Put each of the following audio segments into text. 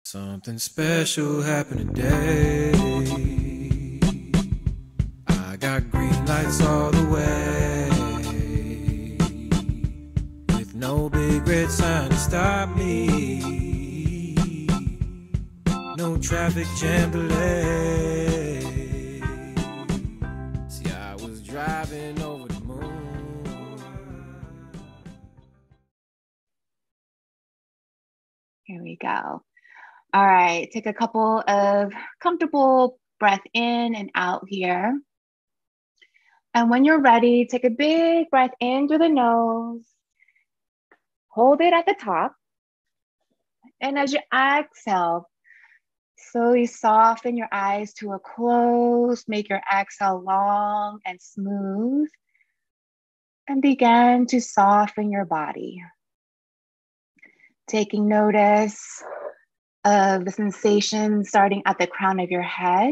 Something special happened today. I got green lights all the way, with no big red sign to stop me, no traffic jam delay. See, I was driving over the moon. Here we go. All right, take a couple of comfortable breath in and out here. And when you're ready, take a big breath in through the nose. Hold it at the top. And as you exhale, slowly soften your eyes to a close. Make your exhale long and smooth. And begin to soften your body. Taking notice of the sensation starting at the crown of your head,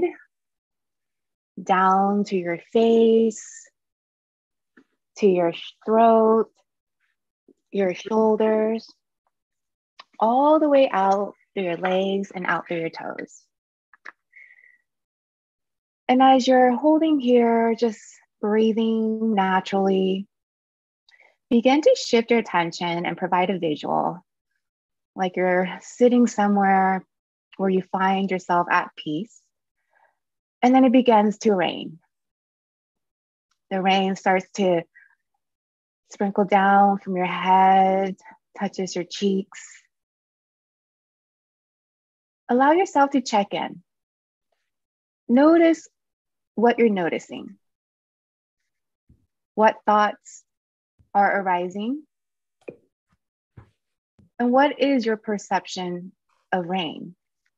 down to your face, to your throat, your shoulders, all the way out through your legs and out through your toes. And as you're holding here, just breathing naturally, begin to shift your attention and provide a visual, like you're sitting somewhere where you find yourself at peace. And then it begins to rain. The rain starts to sprinkle down from your head, touches your cheeks. Allow yourself to check in. Notice what you're noticing. What thoughts are arising? And what is your perception of rain?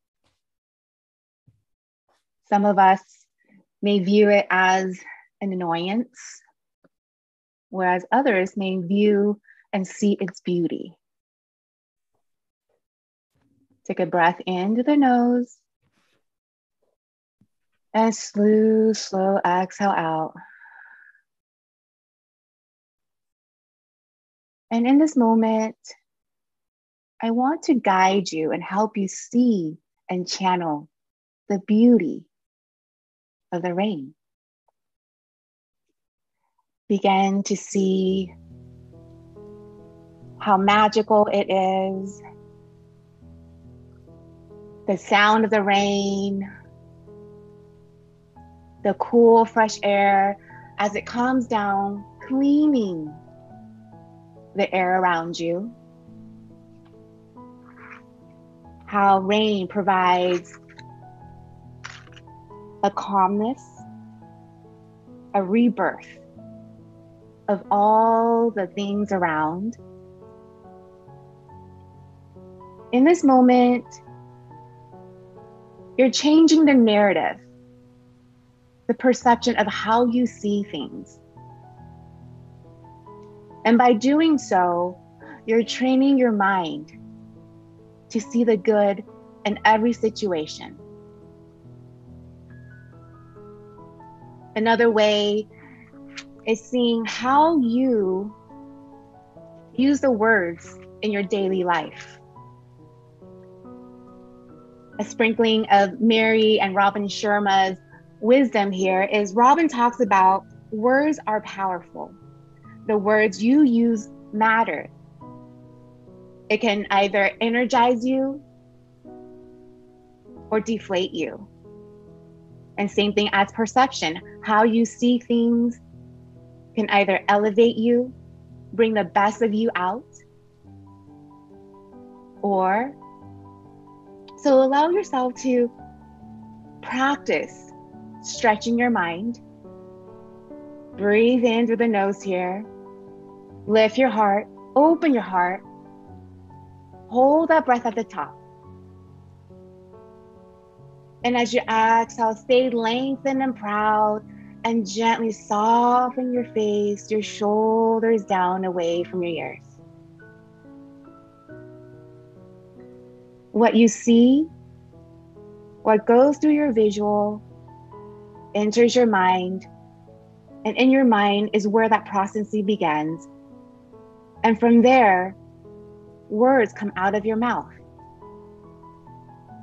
Some of us may view it as an annoyance, whereas others may view and see its beauty. Take a breath in through the nose and slow exhale out. And in this moment, I want to guide you and help you see and channel the beauty of the rain. Begin to see how magical it is. The sound of the rain, the cool, fresh air as it comes down, cleaning the air around you. How rain provides a calmness, a rebirth of all the things around. In this moment, you're changing the narrative, the perception of how you see things. And by doing so, you're training your mind to see the good in every situation. Another way is seeing how you use the words in your daily life. A sprinkling of Mary and Robin Sharma's wisdom here is Robin talks about words are powerful. The words you use matter. It can either energize you or deflate you. And same thing as perception. How you see things can either elevate you, bring the best of you out, or so allow yourself to practice stretching your mind. Breathe in through the nose here. Lift your heart, open your heart. Hold that breath at the top. And as you exhale, stay lengthened and proud and gently soften your face, your shoulders down away from your ears. What you see, what goes through your visual, enters your mind, and in your mind is where that processing begins. And from there, words come out of your mouth.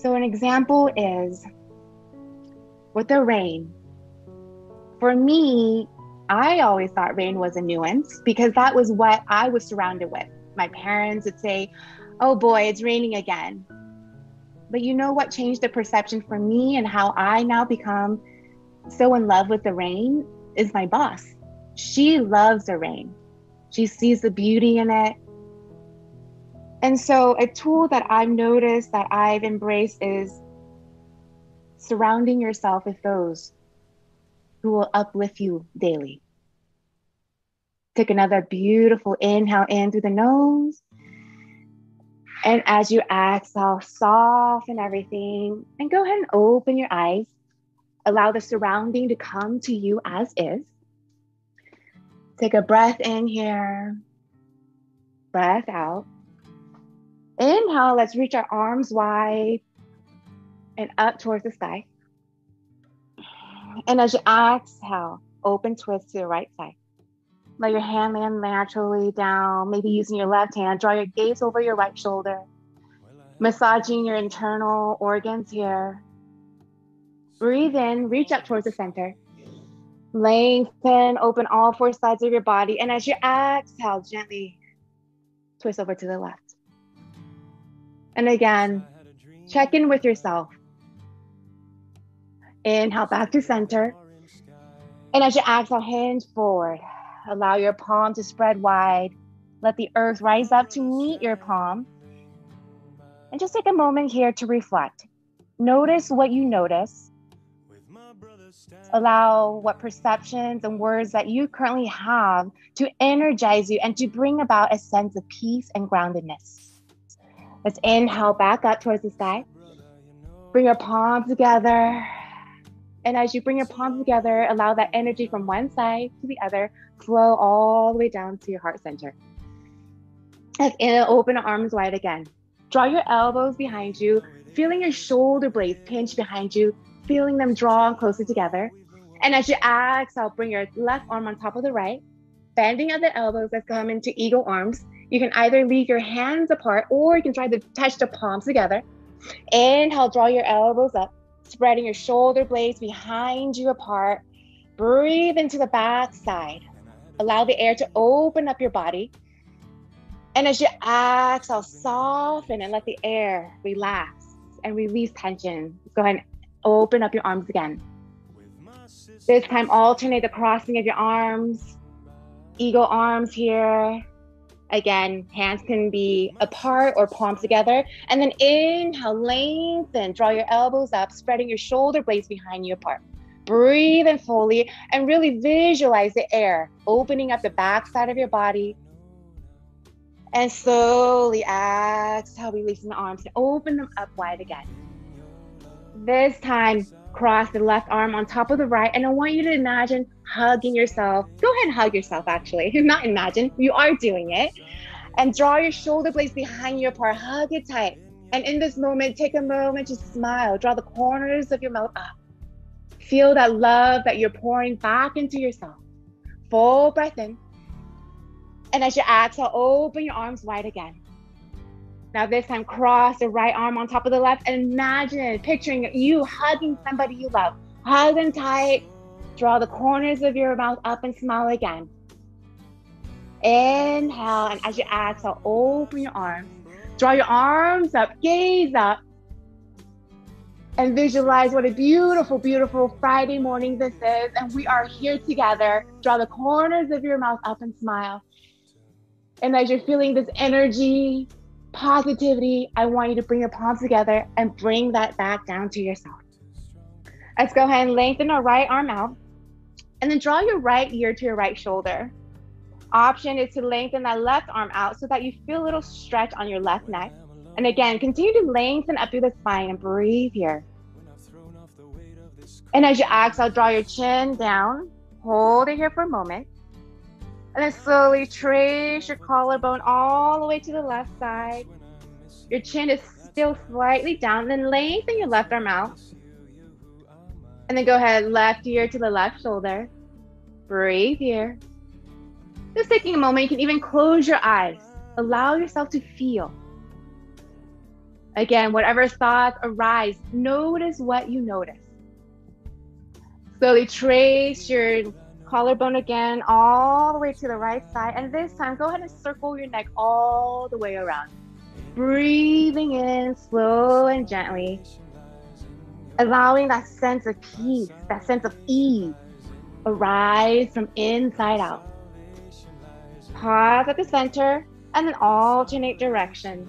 So an example is with the rain. For me, I always thought rain was a nuisance because that was what I was surrounded with. My parents would say, "Oh boy, it's raining again." But you know what changed the perception for me and how I now become so in love with the rain is my boss. She loves the rain. She sees the beauty in it. And so a tool that I've noticed that I've embraced is surrounding yourself with those who will uplift you daily. Take another beautiful inhale in through the nose. And as you exhale, soften everything and go ahead and open your eyes. Allow the surrounding to come to you as is. Take a breath in here. Breath out. Inhale, let's reach our arms wide and up towards the sky. And as you exhale, open twist to the right side. Let your hand land naturally down, maybe using your left hand. Draw your gaze over your right shoulder, massaging your internal organs here. Breathe in, reach up towards the center. Lengthen, open all four sides of your body. And as you exhale, gently twist over to the left. And again, check in with yourself. Inhale back to center. And as you exhale, hinge forward. Allow your palm to spread wide. Let the earth rise up to meet your palm. And just take a moment here to reflect. Notice what you notice. Allow what perceptions and words that you currently have to energize you and to bring about a sense of peace and groundedness. Let's inhale back up towards the sky. Bring your palms together. And as you bring your palms together, allow that energy from one side to the other flow all the way down to your heart center. And open arms wide again. Draw your elbows behind you, feeling your shoulder blades pinch behind you, feeling them draw closer together. And as you exhale, bring your left arm on top of the right, bending at the elbows. Let's come into eagle arms. You can either leave your hands apart or you can try to touch the palms together. Inhale, draw your elbows up, spreading your shoulder blades behind you apart. Breathe into the back side. Allow the air to open up your body. And as you exhale, soften and let the air relax and release tension. Go ahead and open up your arms again. This time, alternate the crossing of your arms. Eagle arms here. Again, hands can be apart or palms together. And then inhale, lengthen, draw your elbows up, spreading your shoulder blades behind you apart. Breathe in fully and really visualize the air opening up the back side of your body. And slowly exhale, releasing the arms and open them up wide again. This time, cross the left arm on top of the right. And I want you to imagine hugging yourself. Go ahead and hug yourself, actually. Not imagine, you are doing it. And draw your shoulder blades behind you apart. Hug it tight. And in this moment, take a moment to smile. Draw the corners of your mouth up. Feel that love that you're pouring back into yourself. Full breath in. And as you exhale, open your arms wide again. Now this time, cross the right arm on top of the left and imagine, picturing you hugging somebody you love. Hug them tight. Draw the corners of your mouth up and smile again. Inhale, and as you exhale, open your arms. Draw your arms up, gaze up. And visualize what a beautiful, beautiful Friday morning this is. And we are here together. Draw the corners of your mouth up and smile. And as you're feeling this energy, positivity, I want you to bring your palms together and bring that back down to yourself. Let's go ahead and lengthen our right arm out. And then draw your right ear to your right shoulder. Option is to lengthen that left arm out so that you feel a little stretch on your left neck. And again, continue to lengthen up through the spine and breathe here. And as you exhale, draw your chin down. Hold it here for a moment. And then slowly trace your collarbone all the way to the left side. Your chin is still slightly down. Then lengthen your left arm out. And then go ahead, left ear to the left shoulder. Breathe here. Just taking a moment, you can even close your eyes. Allow yourself to feel. Again, whatever thoughts arise, notice what you notice. Slowly trace your collarbone again all the way to the right side. And this time, go ahead and circle your neck all the way around. Breathing in slow and gently, allowing that sense of peace, that sense of ease arise from inside out. Pause at the center and then alternate direction.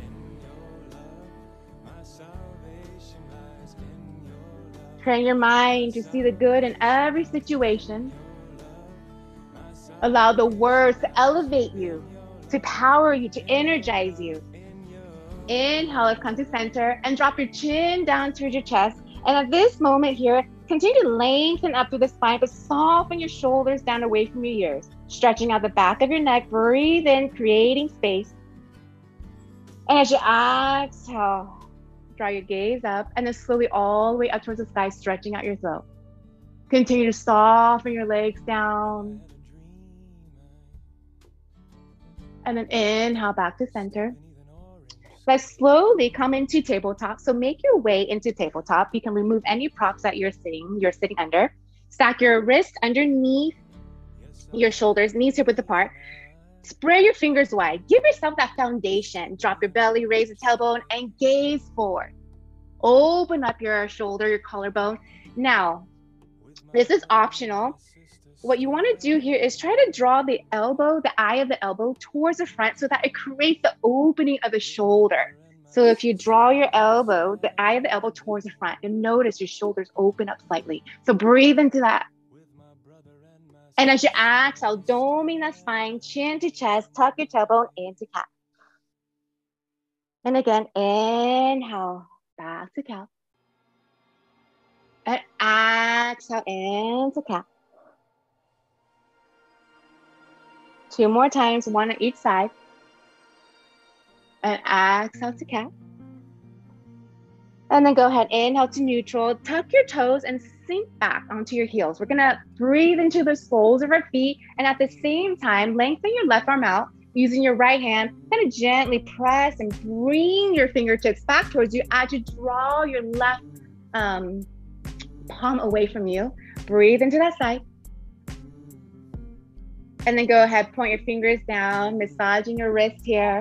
Train your mind to see the good in every situation. Allow the words to elevate you, to power you, to energize you. Inhale, let's come to center and drop your chin down towards your chest. And at this moment here, continue to lengthen up through the spine, but soften your shoulders down away from your ears. Stretching out the back of your neck, breathe in, creating space. And as you exhale, draw your gaze up and then slowly all the way up towards the sky, stretching out your throat. Continue to soften your legs down. And then inhale back to center. Let's slowly come into tabletop. So make your way into tabletop. You can remove any props that you're sitting under. Stack your wrists underneath your shoulders, knees hip width apart. Spread your fingers wide. Give yourself that foundation. Drop your belly, raise the tailbone, and gaze forward. Open up your shoulder, your collarbone. Now, this is optional. What you want to do here is try to draw the elbow, the eye of the elbow towards the front so that it creates the opening of the shoulder. So if you draw your elbow, the eye of the elbow towards the front, and notice your shoulders open up slightly. So breathe into that. And as you exhale, doming that spine, chin to chest, tuck your tailbone into cat. And again, inhale, back to cat. And exhale into cat. 2 more times, 1 on each side. And exhale to cat. And then go ahead, inhale to neutral, tuck your toes and sink back onto your heels. We're gonna breathe into the soles of our feet. And at the same time, lengthen your left arm out, using your right hand, kind of gently press and bring your fingertips back towards you as you draw your left palm away from you. Breathe into that side. And then go ahead, point your fingers down, massaging your wrist here.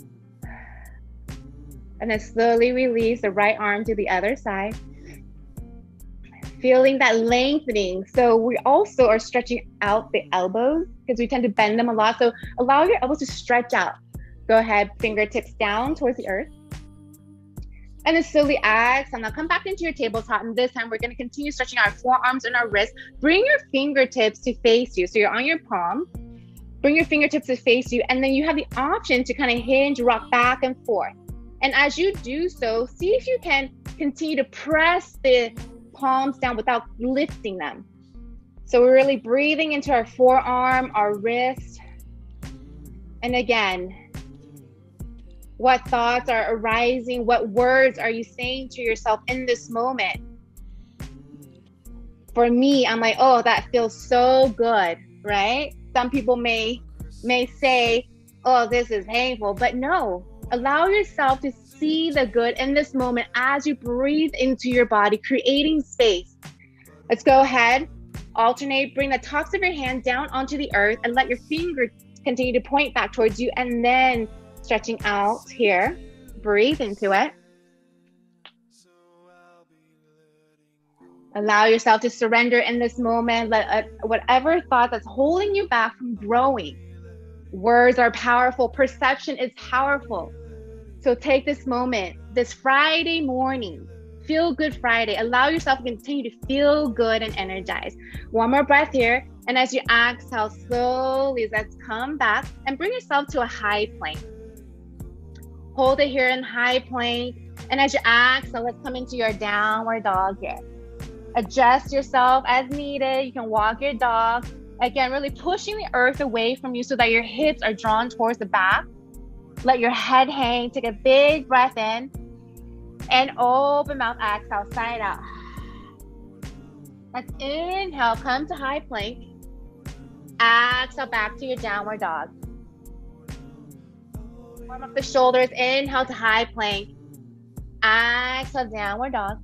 And then slowly release the right arm to the other side. Feeling that lengthening. So we also are stretching out the elbows because we tend to bend them a lot. So allow your elbows to stretch out. Go ahead, fingertips down towards the earth. And then slowly exhale. Now come back into your tabletop. And this time we're going to continue stretching our forearms and our wrists. Bring your fingertips to face you. So you're on your palm. Bring your fingertips to face you. And then you have the option to kind of hinge, rock back and forth. And as you do so, see if you can continue to press the palms down without lifting them. So we're really breathing into our forearm, our wrist. And again, what thoughts are arising? What words are you saying to yourself in this moment? For me, I'm like, oh, that feels so good, right? Some people may say, oh, this is painful, but no. Allow yourself to see the good in this moment as you breathe into your body, creating space. Let's go ahead, alternate, bring the tops of your hand down onto the earth and let your fingers continue to point back towards you and then stretching out here. Breathe into it. Allow yourself to surrender in this moment. Let whatever thought that's holding you back from growing. Words are powerful. Perception is powerful. So take this moment, this Friday morning, feel good Friday. Allow yourself to continue to feel good and energized. One more breath here. And as you exhale slowly, let's come back and bring yourself to a high plank. Hold it here in high plank. And as you exhale, let's come into your downward dog here. Adjust yourself as needed. You can walk your dog. Again, really pushing the earth away from you so that your hips are drawn towards the back. Let your head hang. Take a big breath in. And open mouth, exhale, side out. Let's inhale, come to high plank. Exhale, back to your downward dog. Warm up the shoulders. Inhale to high plank. Exhale, downward dog.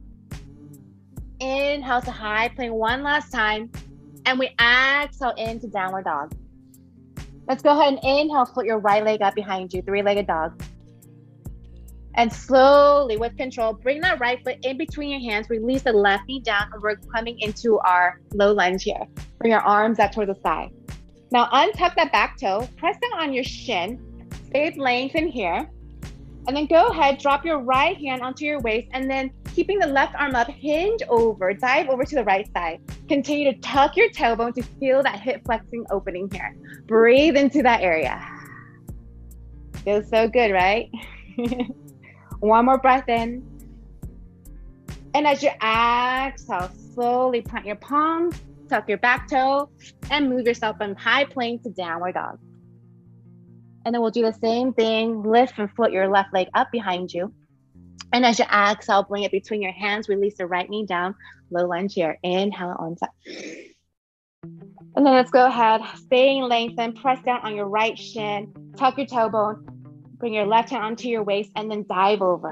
Inhale to high plank one last time. And we exhale into downward dog. Let's go ahead and inhale, float your right leg up behind you, three-legged dog. And slowly, with control, bring that right foot in between your hands, release the left knee down, and we're coming into our low lunge here. Bring your arms up towards the side. Now untuck that back toe, press down on your shin, stay lengthened here. And then go ahead, drop your right hand onto your waist, and then keeping the left arm up, hinge over, dive over to the right side. Continue to tuck your tailbone to feel that hip flexing opening here. Breathe into that area. Feels so good, right? One more breath in. And as you exhale, slowly plant your palms, tuck your back toe, and move yourself from high plank to downward dog. And then we'll do the same thing. Lift and float your left leg up behind you. And as you exhale, bring it between your hands, release the right knee down, low lunge here. Inhale on top. And then let's go ahead, staying lengthened, press down on your right shin, tuck your tailbone, bring your left hand onto your waist, and then dive over.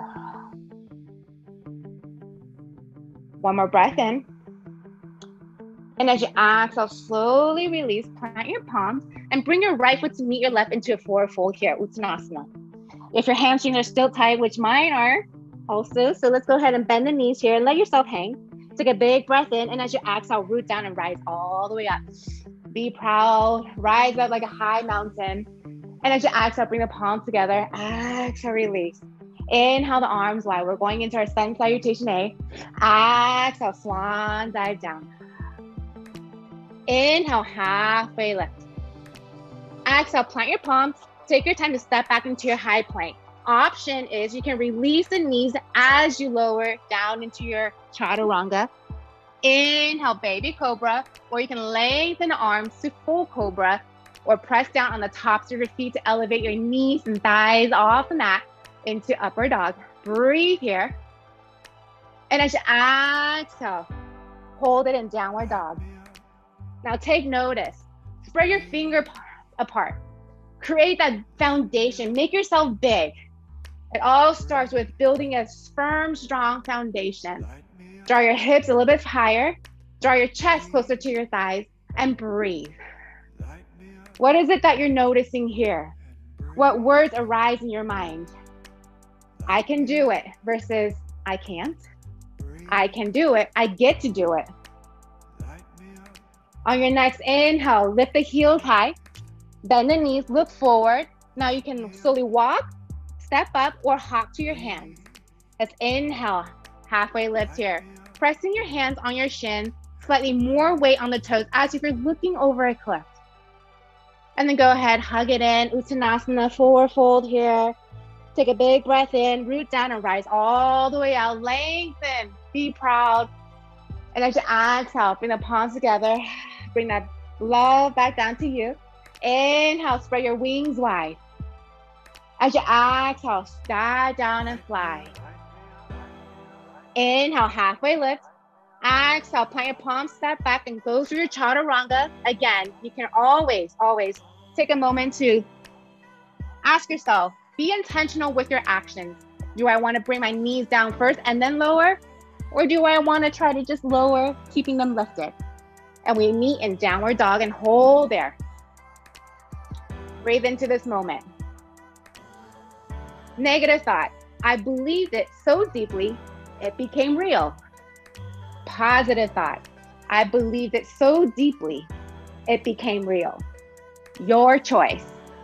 One more breath in. And as you exhale, slowly release, plant your palms, and bring your right foot to meet your left into a forward fold here, Uttanasana. If your hamstrings are still tight, which mine are also, so let's go ahead and bend the knees here and let yourself hang. Take a big breath in, and as you exhale, root down and rise all the way up. Be proud, rise up like a high mountain. And as you exhale, bring the palms together. Exhale, release. Inhale the arms wide. We're going into our sun salutation A. Exhale, swan dive down. Inhale, halfway lift. Exhale, plant your palms. Take your time to step back into your high plank. Option is you can release the knees as you lower down into your chaturanga. Inhale, baby cobra, or you can lengthen the arms to full cobra, or press down on the tops of your feet to elevate your knees and thighs off the mat into upper dog. Breathe here. And as you exhale, hold it in downward dog. Now take notice. Spread your finger apart. Create that foundation. Make yourself big. It all starts with building a firm, strong foundation. Draw your hips a little bit higher. Draw your chest closer to your thighs and breathe. What is it that you're noticing here? What words arise in your mind? I can do it versus I can't. I can do it. I get to do it. On your next inhale, lift the heels high, bend the knees, look forward. Now you can slowly walk, step up, or hop to your hands. Let's inhale, halfway lift here. Pressing your hands on your shin, slightly more weight on the toes as if you're looking over a cliff. And then go ahead, hug it in, Uttanasana, forward fold here. Take a big breath in, root down and rise all the way out. Lengthen, be proud. And as you exhale, bring the palms together. Bring that love back down to you. Inhale, spread your wings wide. As you exhale, dive down and fly. Inhale, halfway lift. Exhale, plant your palms, step back and go through your chaturanga. Again, you can always take a moment to ask yourself, be intentional with your actions. Do I want to bring my knees down first and then lower? Or do I want to try to just lower, keeping them lifted? And we meet in downward dog and hold there. Breathe into this moment. Negative thought. I believed it so deeply, it became real. Positive thought. I believed it so deeply, it became real. Your choice.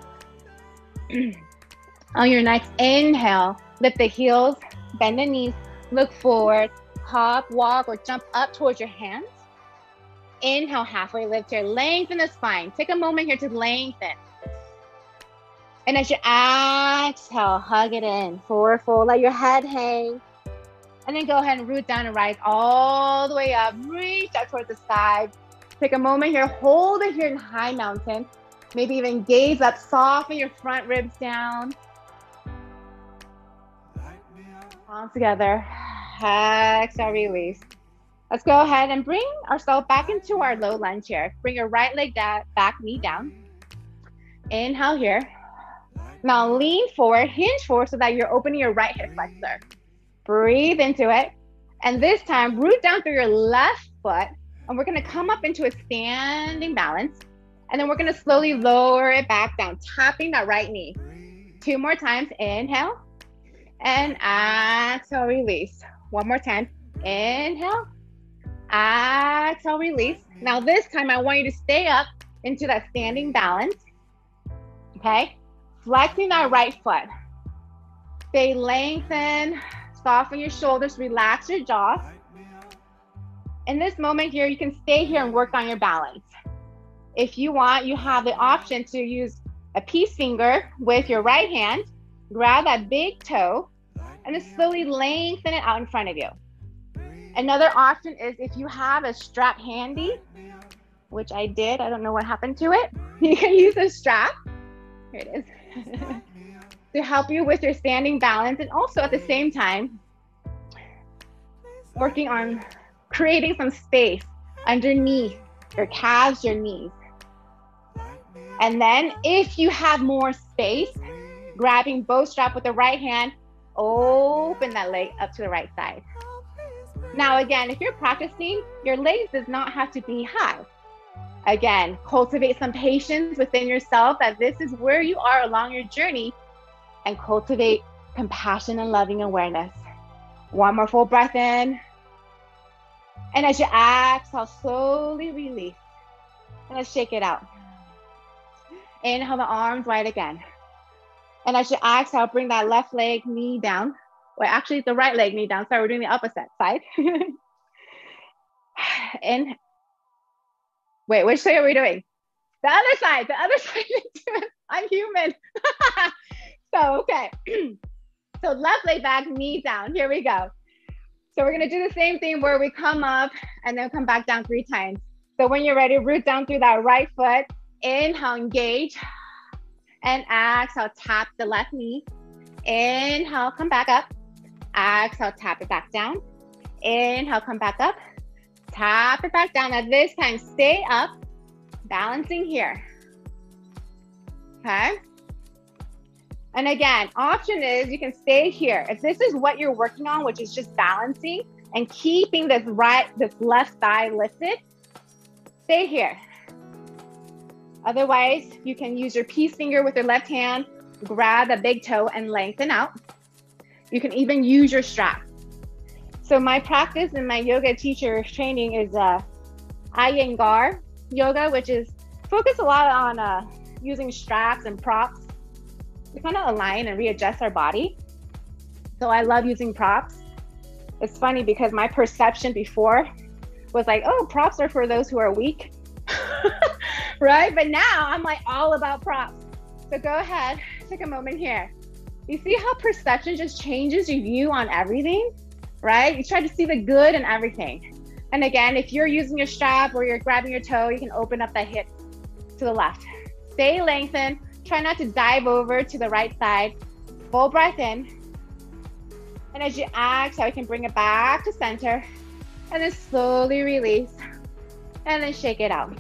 On your next inhale, lift the heels, bend the knees, look forward, hop, walk, or jump up towards your hands. Inhale, halfway lift here, lengthen the spine. Take a moment here to lengthen. And as you exhale, hug it in, forward fold, let your head hang. And then go ahead and root down and rise all the way up. Reach out towards the side. Take a moment here, hold it here in high mountain. Maybe even gaze up, soften your front ribs down. Palms together. Exhale, release. Let's go ahead and bring ourselves back into our low lunge here. Bring your right leg down, back knee down. Inhale here. Now lean forward, hinge forward so that you're opening your right hip flexor. Breathe into it. And this time, root down through your left foot. And we're going to come up into a standing balance. And then we're going to slowly lower it back down, tapping that right knee. 2 more times. Inhale. And exhale, release. 1 more time. Inhale. Exhale, release. Now this time, I want you to stay up into that standing balance. Okay? Flexing that right foot. Stay lengthen. Soften your shoulders. Relax your jaws. In this moment here, you can stay here and work on your balance. If you want, you have the option to use a peace finger with your right hand. Grab that big toe and then slowly lengthen it out in front of you. Another option is if you have a strap handy, which I did, I don't know what happened to it. You can use a strap. Here it is. To help you with your standing balance, and also at the same time, working on creating some space underneath your calves, your knees. And then if you have more space, grabbing both strap with the right hand, open that leg up to the right side. Now again, if you're practicing, your legs does not have to be high. Again, cultivate some patience within yourself that this is where you are along your journey, and cultivate compassion and loving awareness. 1 more full breath in. And as you exhale, slowly release. And let's shake it out. Inhale the arms wide again. And as you exhale, bring that left leg knee down. Well, actually the right leg knee down. Sorry, we're doing the opposite side. In. Wait, which side are we doing? The other side. The other side. I'm human. So, okay. So left leg back, knee down. Here we go. So we're going to do the same thing where we come up and then come back down 3 times. So when you're ready, root down through that right foot. Inhale, engage. And exhale, tap the left knee. Inhale, come back up. Exhale, tap it back down. Inhale, come back up. Tap it back down. Now this time, stay up, balancing here. Okay? And again, option is you can stay here. If this is what you're working on, which is just balancing and keeping this left thigh lifted, stay here. Otherwise, you can use your peace finger with your left hand, grab the big toe and lengthen out. You can even use your strap. So my practice in my yoga teacher training is Iyengar yoga, which is focused a lot on using straps and props to kind of align and readjust our body. So I love using props. It's funny because my perception before was like, oh, props are for those who are weak, right? But now I'm like all about props. So go ahead, take a moment here. You see how perception just changes your view on everything, right? You try to see the good in everything. And again, if you're using your strap or you're grabbing your toe, you can open up that hip to the left. Stay lengthened. Try not to dive over to the right side. Full breath in. And as you exhale, you can bring it back to center. And then slowly release. And then shake it out.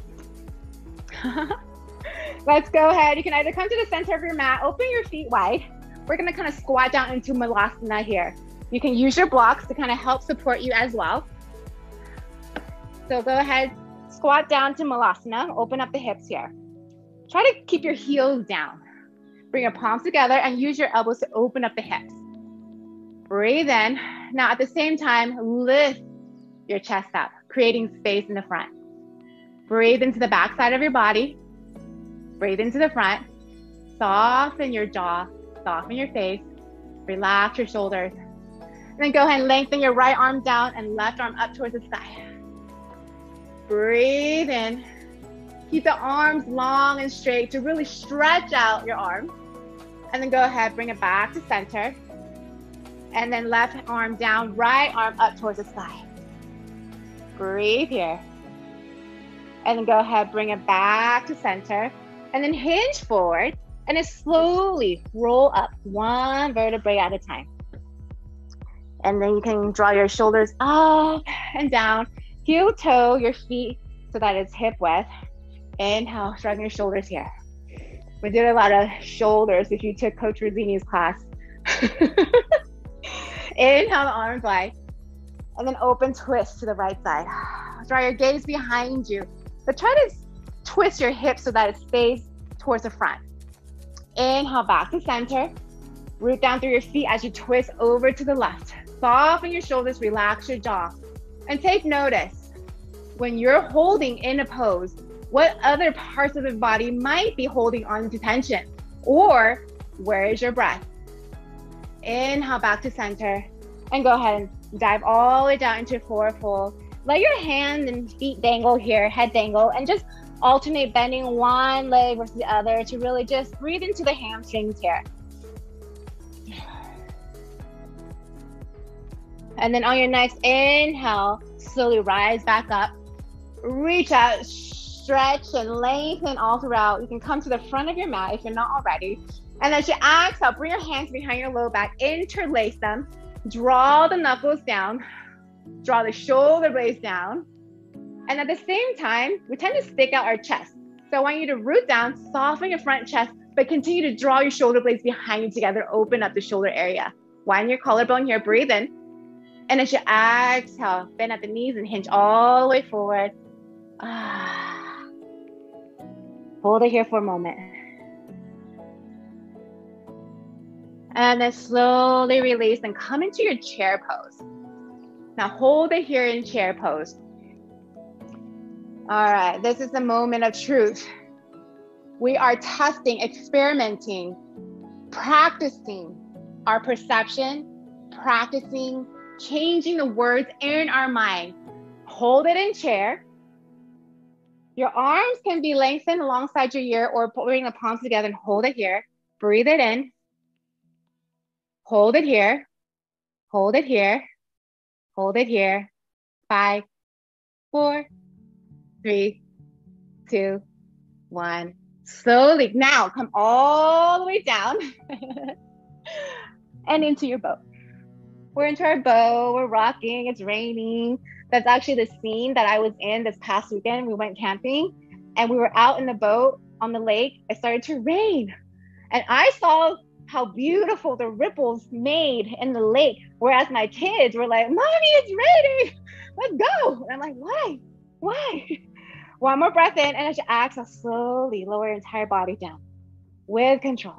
Let's go ahead. You can either come to the center of your mat, open your feet wide. We're going to kind of squat down into Malasana here. You can use your blocks to kind of help support you as well. So go ahead, squat down to Malasana. Open up the hips here. Try to keep your heels down. Bring your palms together and use your elbows to open up the hips. Breathe in. Now at the same time, lift your chest up, creating space in the front. Breathe into the back side of your body. Breathe into the front. Soften your jaw, soften your face. Relax your shoulders. And then go ahead and lengthen your right arm down and left arm up towards the sky. Breathe in. Keep the arms long and straight to really stretch out your arms. And then go ahead, bring it back to center. And then left arm down, right arm up towards the sky. Breathe here. And then go ahead, bring it back to center. And then hinge forward. And then slowly roll up 1 vertebrae at a time. And then you can draw your shoulders up and down. Heel toe your feet so that it's hip width. Inhale, shrug your shoulders here. We did a lot of shoulders if you took Coach Rosini's class. Inhale, the arms wide. And then open twist to the right side. Draw your gaze behind you. But try to twist your hips so that it stays towards the front. Inhale, back to center. Root down through your feet as you twist over to the left. Soften your shoulders, relax your jaw. And take notice, when you're holding in a pose, what other parts of the body might be holding on to tension? Or where is your breath? Inhale, back to center. And go ahead and dive all the way down into forward fold. Let your hands and feet dangle here, head dangle, and just alternate bending one leg versus the other to really just breathe into the hamstrings here. And then on your next inhale, slowly rise back up. Reach out, stretch and lengthen all throughout. You can come to the front of your mat if you're not already. And as you exhale, bring your hands behind your low back, interlace them, draw the knuckles down, draw the shoulder blades down. And at the same time, we tend to stick out our chest. So I want you to root down, soften your front chest, but continue to draw your shoulder blades behind you together, open up the shoulder area. Wind your collarbone here, breathe in. And as you exhale, bend at the knees and hinge all the way forward. Hold it here for a moment. And then slowly release and come into your chair pose. Now hold it here in chair pose. All right, this is the moment of truth. We are testing, experimenting, practicing our perception, practicing changing the words in our mind. Hold it in chair. Your arms can be lengthened alongside your ear or bring the palms together and hold it here. Breathe it in. Hold it here. Hold it here. Hold it here. 5, 4, 3, 2, 1. Slowly. Now come all the way down and into your boat. We're into our boat. We're rocking. It's raining. That's actually the scene that I was in this past weekend. We went camping and we were out in the boat on the lake. It started to rain. And I saw how beautiful the ripples made in the lake. Whereas my kids were like, Mommy, it's raining. Let's go. And I'm like, why? Why? One more breath in. And as you exhale, slowly lower your entire body down with control.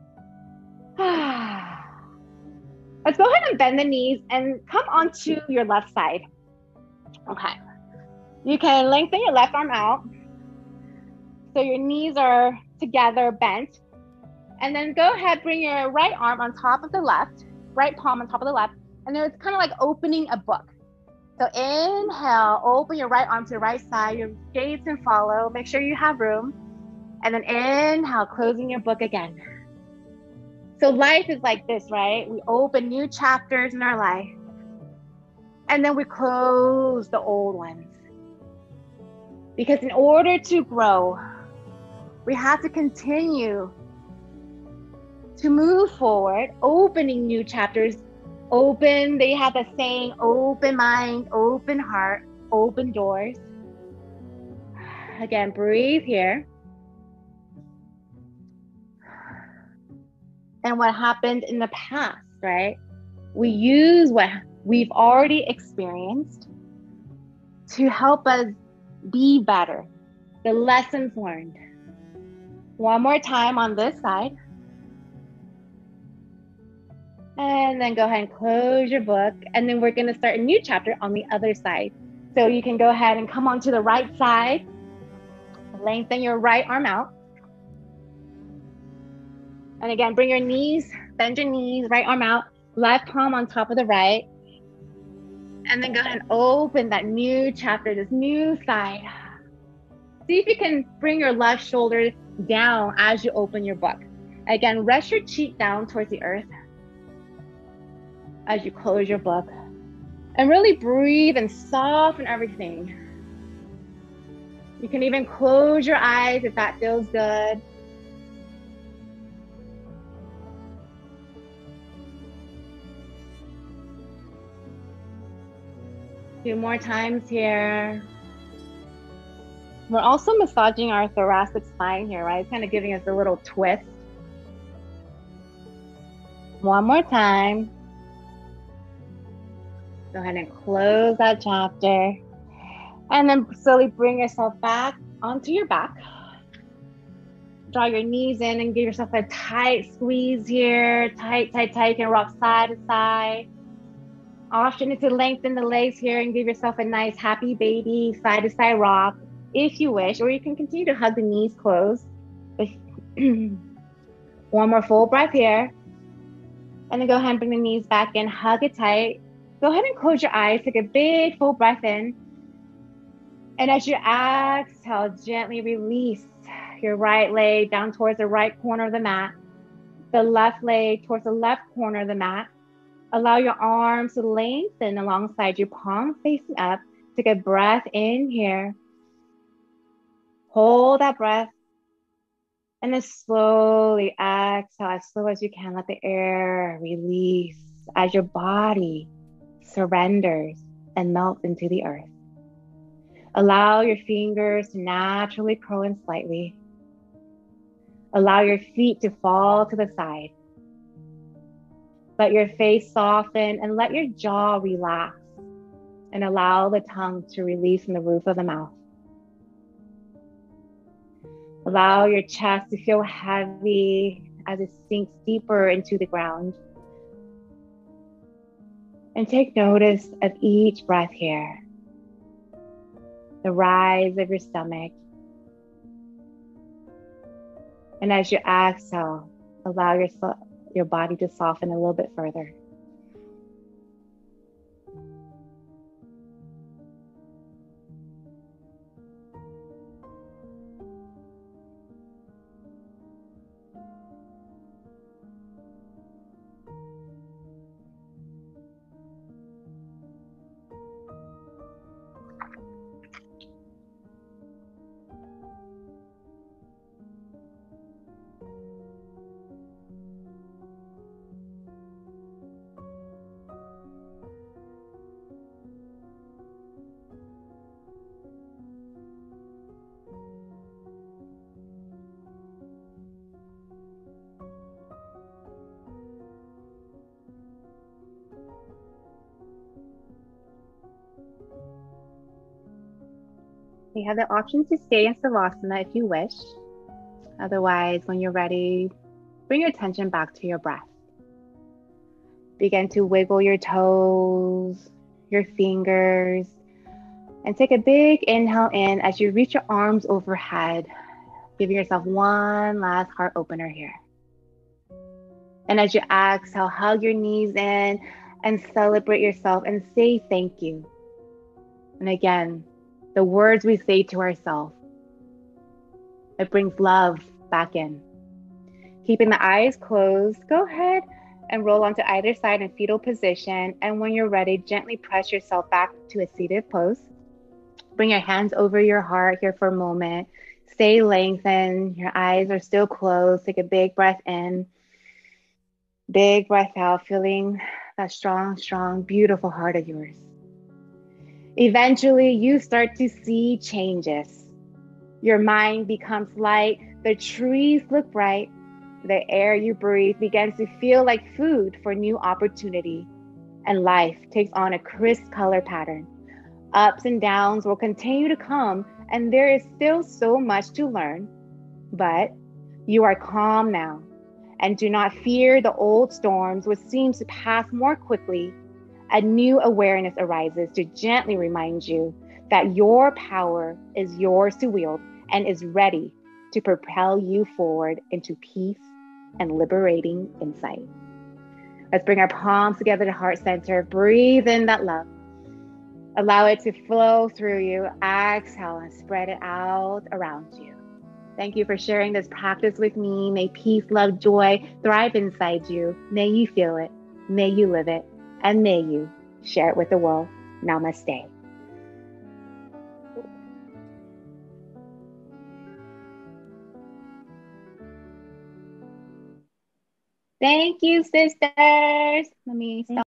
Let's go ahead and bend the knees and come onto your left side. Okay. You can lengthen your left arm out. So your knees are together, bent. And then go ahead, bring your right arm on top of the left, right palm on top of the left. And then it's kind of like opening a book. So inhale, open your right arm to the right side. Your gaze can follow. Make sure you have room. And then inhale, closing your book again. So life is like this, right? We open new chapters in our life. And then we close the old ones. Because in order to grow, we have to continue to move forward, opening new chapters. Open, they have a saying, open mind, open heart, open doors. Again, breathe here. And what happened in the past, right? We use what we've already experienced to help us be better. The lessons learned. One more time on this side. And then go ahead and close your book. And then we're going to start a new chapter on the other side. So you can go ahead and come onto the right side. Lengthen your right arm out. And again, bring your knees, bend your knees, right arm out, left palm on top of the right. And then go ahead and open that new chapter, this new side. See if you can bring your left shoulder down as you open your book. Again, rest your cheek down towards the earth as you close your book. And really breathe and soften everything. You can even close your eyes if that feels good. Few more times here. We're also massaging our thoracic spine here, right? It's kind of giving us a little twist. One more time. Go ahead and close that chapter. And then slowly bring yourself back onto your back. Draw your knees in and give yourself a tight squeeze here. Tight, tight, tight. You can rock side to side. Option to lengthen the legs here and give yourself a nice happy baby side to side rock if you wish, or you can continue to hug the knees closed. One more full breath here. And then go ahead and bring the knees back in, hug it tight. Go ahead and close your eyes, take a big full breath in. And as you exhale, gently release your right leg down towards the right corner of the mat, the left leg towards the left corner of the mat. Allow your arms to lengthen alongside your palm facing up. Take a breath in here. Hold that breath. And then slowly exhale as slow as you can. Let the air release as your body surrenders and melts into the earth. Allow your fingers to naturally curl in slightly. Allow your feet to fall to the side. Let your face soften and let your jaw relax. And allow the tongue to release from the roof of the mouth. Allow your chest to feel heavy as it sinks deeper into the ground. And take notice of each breath here. The rise of your stomach. And as you exhale, allow your body to soften a little bit further. You have the option to stay in Savasana if you wish. Otherwise, when you're ready, bring your attention back to your breath. Begin to wiggle your toes, your fingers, and take a big inhale in as you reach your arms overhead, giving yourself one last heart opener here. And as you exhale, hug your knees in and celebrate yourself and say thank you. And again, the words we say to ourselves, it brings love back in. Keeping the eyes closed, go ahead and roll onto either side in fetal position. And when you're ready, gently press yourself back to a seated pose. Bring your hands over your heart here for a moment. Stay lengthened. Your eyes are still closed. Take a big breath in. Big breath out, feeling that strong, strong, beautiful heart of yours. Eventually, you start to see changes. Your mind becomes light. The trees look bright. The air you breathe begins to feel like food for new opportunity. And life takes on a crisp color pattern. Ups and downs will continue to come, and there is still so much to learn. But you are calm now, and do not fear the old storms, which seems to pass more quickly. A new awareness arises to gently remind you that your power is yours to wield and is ready to propel you forward into peace and liberating insight. Let's bring our palms together to heart center. Breathe in that love. Allow it to flow through you. Exhale and spread it out around you. Thank you for sharing this practice with me. May peace, love, joy thrive inside you. May you feel it. May you live it. And may you share it with the world. Namaste. Thank you, sisters. Let me stop.